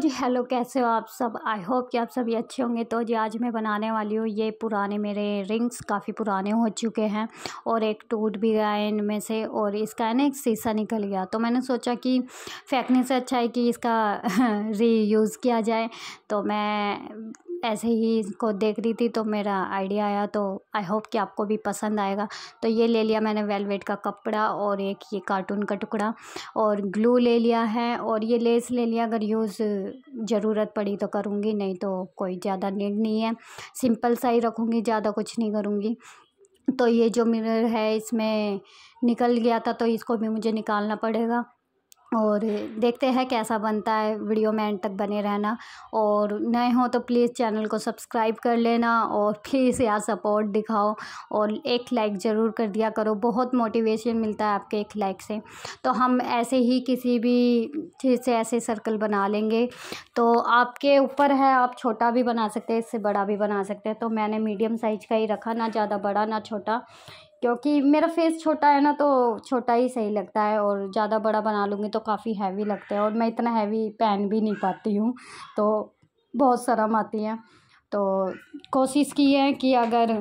जी hello, कैसे हो आप सब। आई होप कि आप सभी अच्छे होंगे। तो जी आज मैं बनाने वाली हूँ ये पुराने मेरे रिंग्स काफ़ी पुराने हो चुके हैं और एक टूट भी गया है इनमें से, और इसका है ना एक शीशा निकल गया। तो मैंने सोचा कि फेंकने से अच्छा है कि इसका रीयूज़ किया जाए। तो मैं ऐसे ही इसको देख रही थी तो मेरा आइडिया आया, तो आई होप कि आपको भी पसंद आएगा। तो ये ले लिया मैंने वेलवेट का कपड़ा और एक ये कार्टून का टुकड़ा और ग्लू ले लिया है, और ये लेस ले लिया। अगर यूज़ ज़रूरत पड़ी तो करूँगी, नहीं तो कोई ज़्यादा नीड नहीं है। सिंपल सा ही रखूँगी, ज़्यादा कुछ नहीं करूँगी। तो ये जो मिरर है इसमें निकल गया था, तो इसको भी मुझे निकालना पड़ेगा और देखते हैं कैसा बनता है। वीडियो में एंड तक बने रहना, और नए हो तो प्लीज़ चैनल को सब्सक्राइब कर लेना और प्लीज़ यार सपोर्ट दिखाओ और एक लाइक ज़रूर कर दिया करो। बहुत मोटिवेशन मिलता है आपके एक लाइक से। तो हम ऐसे ही किसी भी चीज़ से ऐसे सर्कल बना लेंगे। तो आपके ऊपर है, आप छोटा भी बना सकते हैं, इससे बड़ा भी बना सकते हैं। तो मैंने मीडियम साइज़ का ही रखा, ना ज़्यादा बड़ा ना छोटा, क्योंकि मेरा फेस छोटा है ना, तो छोटा ही सही लगता है। और ज़्यादा बड़ा बना लूँगी तो काफ़ी हैवी लगता है, और मैं इतना हैवी पहन भी नहीं पाती हूँ, तो बहुत शर्म आती है। तो कोशिश की है कि अगर,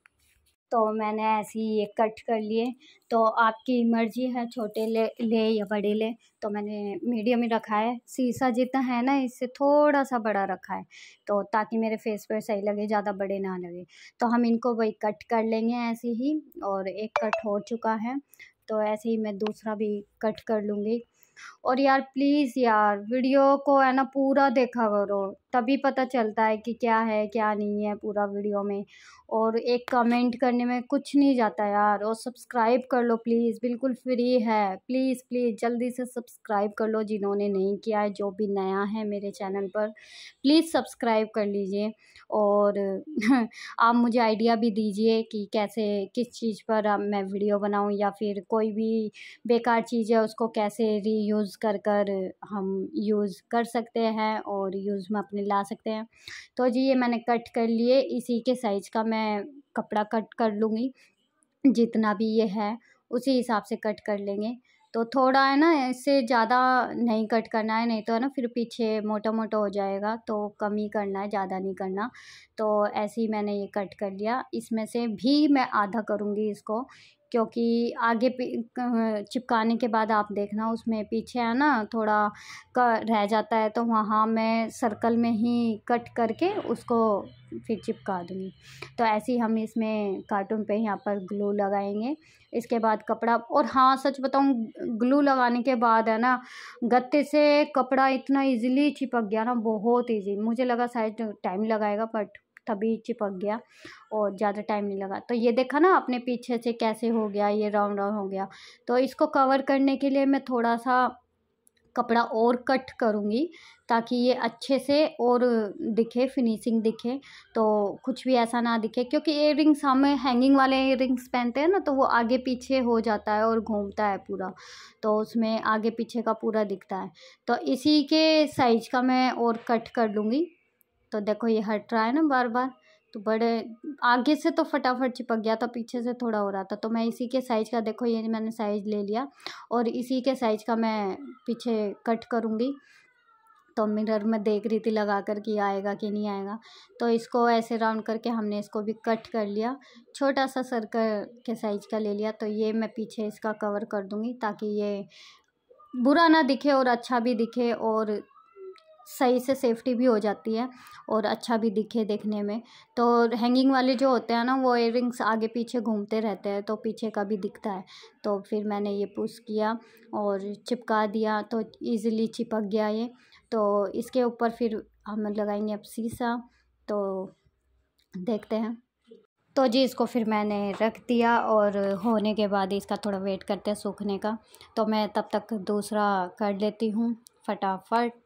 तो मैंने ऐसे ही ये कट कर लिए। तो आपकी मर्ज़ी है छोटे ले या बड़े ले। तो मैंने मीडियम ही रखा है। शीशा जितना है ना इससे थोड़ा सा बड़ा रखा है, तो ताकि मेरे फेस पर सही लगे, ज़्यादा बड़े ना लगे। तो हम इनको वही कट कर लेंगे ऐसे ही, और एक कट हो चुका है तो ऐसे ही मैं दूसरा भी कट कर लूँगी। और यार प्लीज़ यार वीडियो को है ना पूरा देखा करो, तभी पता चलता है कि क्या है क्या नहीं है पूरा वीडियो में। और एक कमेंट करने में कुछ नहीं जाता यार। और सब्सक्राइब कर लो प्लीज़, बिल्कुल फ्री है। प्लीज़ प्लीज़ जल्दी से सब्सक्राइब कर लो जिन्होंने नहीं किया है। जो भी नया है मेरे चैनल पर प्लीज़ सब्सक्राइब कर लीजिए। और आप मुझे आइडिया भी दीजिए कि कैसे, किस चीज़ पर अब मैं वीडियो बनाऊं, या फिर कोई भी बेकार चीज़ है उसको कैसे रीयूज़ कर हम यूज़ कर सकते हैं और यूज़ में अपने ला सकते हैं। तो जी ये मैंने कट कर लिए। इसी के साइज़ का मैं कपड़ा कट कर लूँगी, जितना भी ये है उसी हिसाब से कट कर लेंगे। तो थोड़ा है ना, इससे ज़्यादा नहीं कट करना है, नहीं तो है ना फिर पीछे मोटा मोटा हो जाएगा। तो कम ही करना है, ज़्यादा नहीं करना। तो ऐसे ही मैंने ये कट कर लिया। इसमें से भी मैं आधा करूँगी इसको, क्योंकि आगे चिपकाने के बाद आप देखना उसमें पीछे है ना थोड़ा रह जाता है, तो वहाँ मैं सर्कल में ही कट करके उसको फिर चिपका दूँगी। तो ऐसे ही हम इसमें कार्टून पे यहाँ पर ग्लू लगाएंगे। इसके बाद कपड़ा, और हाँ सच बताऊँ, ग्लू लगाने के बाद है ना गत्ते से कपड़ा इतना इजीली चिपक गया ना, बहुत इजी। मुझे लगा शायद टाइम लगाएगा, बट तभी चिपक गया और ज़्यादा टाइम नहीं लगा। तो ये देखा ना अपने पीछे से कैसे हो गया, ये राउंड राउंड हो गया। तो इसको कवर करने के लिए मैं थोड़ा सा कपड़ा और कट करूँगी, ताकि ये अच्छे से और दिखे, फिनिशिंग दिखे। तो कुछ भी ऐसा ना दिखे, क्योंकि इयररिंग्स हमें हैंगिंग वाले इयररिंग्स पहनते हैं ना, तो वो आगे पीछे हो जाता है और घूमता है पूरा, तो उसमें आगे पीछे का पूरा दिखता है। तो इसी के साइज़ का मैं और कट कर लूँगी। तो देखो ये हट रहा है ना बार बार, तो बड़े आगे से तो फटाफट चिपक गया था, पीछे से थोड़ा हो रहा था। तो मैं इसी के साइज़ का, देखो ये मैंने साइज़ ले लिया और इसी के साइज़ का मैं पीछे कट करूँगी। तो मिरर में देख रही थी लगा कर कि आएगा कि नहीं आएगा। तो इसको ऐसे राउंड करके हमने इसको भी कट कर लिया, छोटा सा सर्कल के साइज़ का ले लिया। तो ये मैं पीछे इसका कवर कर दूँगी, ताकि ये बुरा ना दिखे और अच्छा भी दिखे, और सही से सेफ्टी भी हो जाती है और अच्छा भी दिखे देखने में। तो हैंगिंग वाले जो होते हैं ना, वो इयररिंग्स आगे पीछे घूमते रहते हैं, तो पीछे का भी दिखता है। तो फिर मैंने ये पुश किया और चिपका दिया, तो इजीली चिपक गया ये। तो इसके ऊपर फिर हम लगाएंगे अब शीशा। तो देखते हैं। तो जी इसको फिर मैंने रख दिया, और होने के बाद इसका थोड़ा वेट करते हैं सूखने का। तो मैं तब तक दूसरा कर लेती हूँ फटाफट।